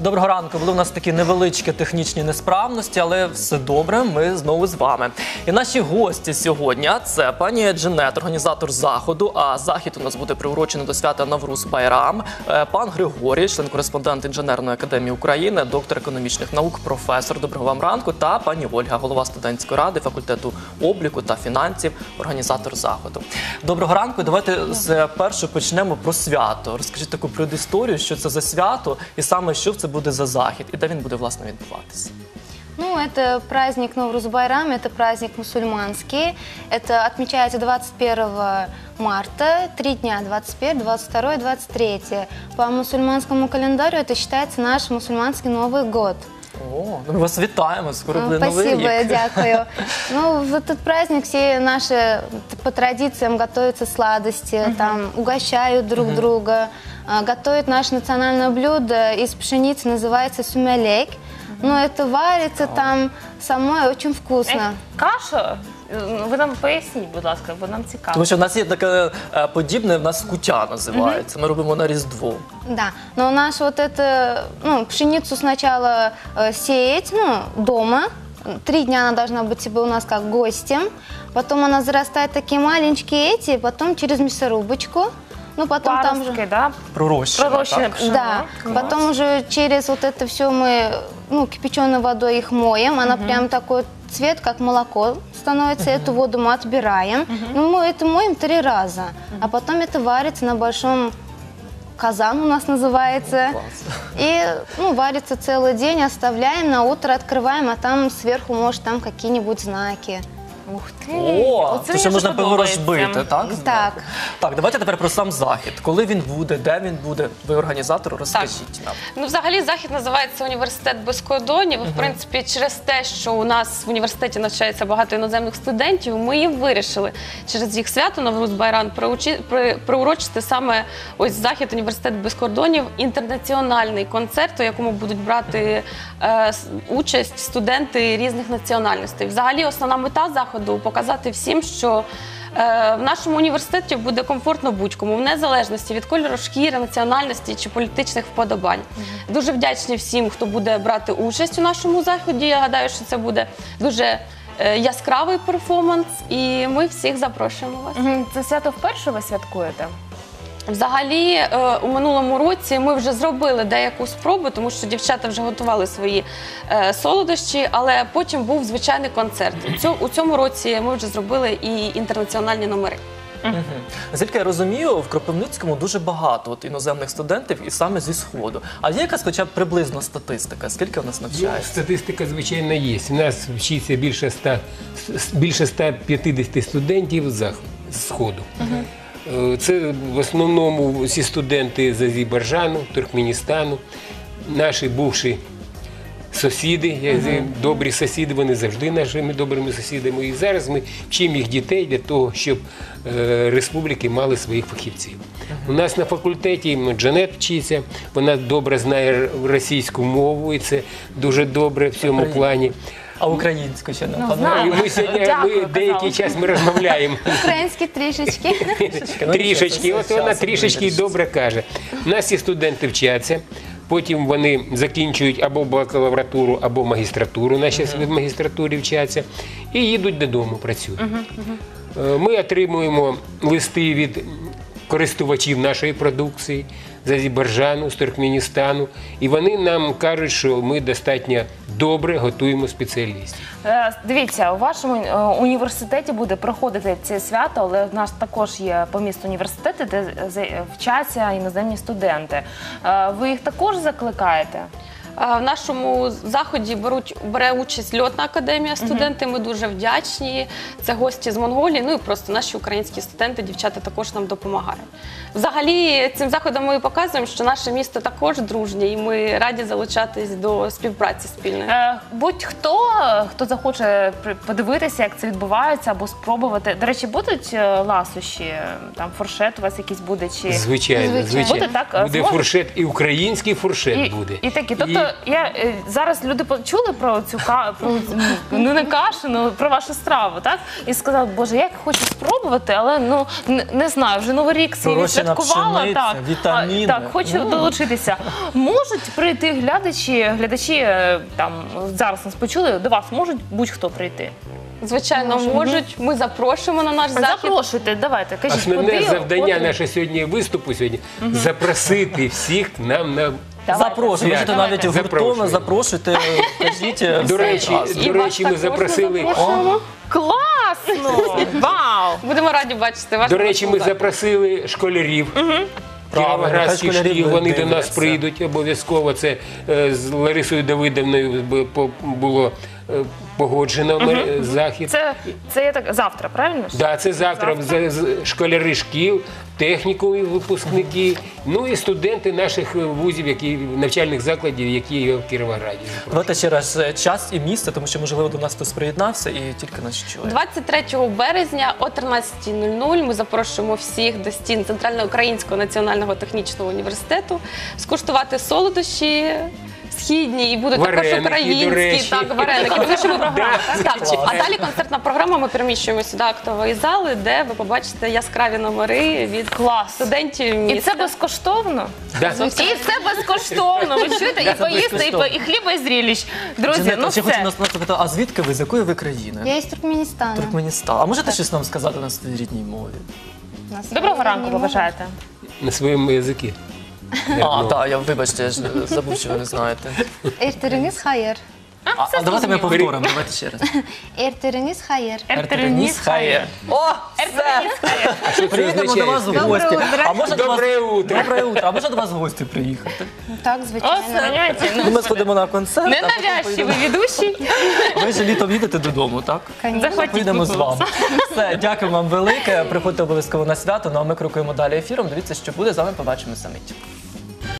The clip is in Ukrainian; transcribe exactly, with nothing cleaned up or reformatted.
Доброго ранку. Були у нас такі невеличкі технічні несправності, але все добре, ми знову з вами. І наші гості сьогодні – це пані Дженет, організатор заходу, а захід у нас буде приурочений до свята Навруз-Байрам, пан Григорій, член-кореспондент Інженерної академії України, доктор економічних наук, професор. Доброго вам ранку. Та пані Ольга, голова студентської ради, факультету обліку та фінансів, організатор заходу. Доброго ранку. Давайте спершу почнемо про свято. Розкажіть таку предісторію, що це за свято і саме що це буде за захід і де він буде, власне, відбуватися. Ну, это праздник Навруз-Байрам, это праздник мусульманский. Это отмечается двадцать первого марта, три дня, двадцать первое, двадцать второе, двадцать третье. По мусульманскому календарю это считается наш мусульманский Новый год. О, ну мы вас вітаємо, скоро буде Новий рік. Спасибо, дякую. Ну, в этот праздник все наши по традициям готовятся сладости, там угощают друг друга, готовят наше национальное блюдо из пшеницы, называется сумелек. Но это варится там самой очень вкусно. Каша? Ви нам поясніть, будь ласка, бо нам цікаво. Тому що в нас є таке е, подібне, в нас кутя називається. Ми робимо на Різдво. Да, но у нас вот это, ну, пшеницу сначала э, сеять, ну, дома. Три дня она должна быть себе у нас как гостем. Потом она зарастает такие маленькие эти, потом через мясорубочку. Ну, потом там же... Паростки, да? Пророщено, Пророщенное так? пшено. Да, Класс. потом уже через вот это все мы, ну, кипяченой водой их моем. Она прям такой цвет, как молоко становится. Эту воду мы отбираем. Ну, мы это моем три раза. А потом это варится на большом казан у нас называется. Класс. И, ну, варится целый день, оставляем, на утро открываем, а там сверху, может, там какие-нибудь знаки. Ух ти! О, Оце то ще мені можна вже подобається. поворожбити, так? Так. Так, давайте тепер про сам захід. Коли він буде, де він буде? Ви організатор, розкажіть нам. Ну, взагалі, захід називається «Університет без кордонів». В принципі, через те, що у нас в університеті навчається багато іноземних студентів, ми і вирішили через їх свято Навруз-Байрам приурочи- при- приурочити саме ось захід «Університет без кордонів», інтернаціональний концерт, у якому будуть брати е, с- участь студенти різних національностей. Взагалі, основна мета заходу – показати всім, що е, в нашому університеті буде комфортно будь-кому, в незалежності від кольору шкіри, національності чи політичних вподобань. Mm-hmm. Дуже вдячні всім, хто буде брати участь у нашому заході. Я гадаю, що це буде дуже е, яскравий перформанс, і ми всіх запрошуємо вас. Мгм. Це свято вперше ви святкуєте? Взагалі, е, у минулому році ми вже зробили деяку спробу, тому що дівчата вже готували свої е, солодощі, але потім був звичайний концерт. Цю- У цьому році ми вже зробили і інтернаціональні номери. Мгм. Наскільки я розумію, в Кропивницькому дуже багато от, іноземних студентів і саме зі Сходу. А є якась хоча б приблизно статистика? Скільки у нас Ну, навчається? статистика, звичайно, є. У нас вчиться більше ста, більше ста п'ятдесят студентів з Сходу. Е, Це в основному всі студенти з Азербайджану, Туркменістану, наші бувші сусіди, я- добрі сусіди, вони завжди нашими добрими сусідами. І зараз ми вчимо їх дітей для того, щоб е, республіки мали своїх фахівців. У нас на факультеті Джанет вчиться, вона добре знає російську мову, і це дуже добре в цьому плані. А українську ще не Ну, знаю. І ми сьогодні ми Дякую, деякий казала. час ми розмовляємо. Українські трішечки. Трішечки, от вона часом трішечки вирішиться. добре каже. У нас ці студенти вчаться, потім вони закінчують або бакалавратуру, або магістратуру, наші в магістратурі вчаться, і їдуть додому, працюють. Е, Ми отримуємо листи від користувачів нашої продукції з Азербайджану, з Туркменістану, і вони нам кажуть, що ми достатньо добре готуємо спеціалістів. Е, Дивіться, у вашому е, університеті буде проходити це свято, але в нас також є по місту університети, де з- вчаться іноземні студенти. Е, Ви їх також закликаєте? Е, В нашому заході беруть, бере участь льотна академія студенти, ми дуже вдячні. Це гості з Монголії, ну і просто наші українські студенти, дівчата також нам допомагають. Взагалі, цим заходом ми показуємо, що наше місто також дружнє, і ми раді залучатись до співпраці спільної. Е, Будь-хто, хто захоче при- подивитися, як це відбувається, або спробувати. До речі, будуть е, ласощі, там фуршет у вас якийсь буде? Чи... Звичайно, Звичайно. звичайно. Буде так, Буде зможуть? фуршет, і український фуршет І, буде. і такі, тобто я е, зараз люди почули про цю ка про цю, ну не кашу, ну про вашу страву, так? І сказали, боже, як хочу спробувати, але ну не, не знаю, вже Новий рік свій Пророщена відсвяткувала. пшениця, Так, вітаміни. А, так, хочу долучитися. Можуть прийти глядачі, глядачі е, там зараз нас почули, до вас можуть будь-хто прийти. Звичайно, можуть. Ми запрошуємо на наш захід. Запрошуйте, давайте, кажіть, Основне куди, завдання куди? наше сьогодні виступу сьогодні запросити всіх к нам на. Давайте. Запрошуйте, можете Давайте. навіть гуртовно, запрошуйте, кажіть. До речі, разом. до І вас речі, ми також запросили. запрошуємо. Класно! Вау! Будемо раді бачити вас. До на речі, нашому ми заході. запросили школярів. Правильно, Кіровоградських хай школярі шкіл, вони до нас дивляться. прийдуть обов'язково. Це е, з Ларисою Давидовною б- по- було е, погоджено ми- захід. Це, це я так завтра, правильно ж? Да, це завтра з- з- школяри шкіл, технікумів, випускники, ну і студенти наших вузів, які навчальних закладів, які є в Кіровограді. Давайте ще раз е, час і місце, тому що, можливо, до нас хтось приєднався і тільки нас чує. двадцять третього березня о тринадцятій нуль нуль ми запрошуємо всіх до стін Центральноукраїнського національного технічного університету скуштувати солодощі східні і будуть Вареники, також до українські, речі. так, вареники. Тому що ми програма. Так, звичайно. а далі концертна програма. Ми переміщуємо сюди актової зали, де ви побачите яскраві номери від Клас. студентів І міста. це безкоштовно? Да. І це безкоштовно. Ви чуєте? І Це поїсти, і, по- безкоштовно. і хліба, і зріліч. Друзі, Джанет, ну ще хочу все. нас запитати, а звідки ви, з якої ви країни? Я из Туркменистана. Туркменістан. А можете щось нам сказати на своїй рідній мові? На своей Доброго ранку, родине побажаєте. На своєму язикі. А, так, я вибачте, я ж забув, що ви не знаєте. мовы. Эртериниз хайер. А, а давайте ми повторимо, давайте ще раз. Эртериниз хайер. Ертереніс хає. О, все! Приїдемо до вас в Доброе гості. утро. А може до вас... Добре утро. Доброе утро. А може до вас в гості приїхати? Ну, Так, О, звичайно. знаєте, Ну, ну, ми сходимо на концерт, а потім ненавязчивий ведучий. ви ж літом їдете додому, так? Конечно. Заходіть, Поїдемо з будь вами. ласка. Все, дякую вам велике. Приходьте обов'язково на свято. Ну а ми крокуємо далі ефіром. Дивіться, що буде. З вами побачимося мить.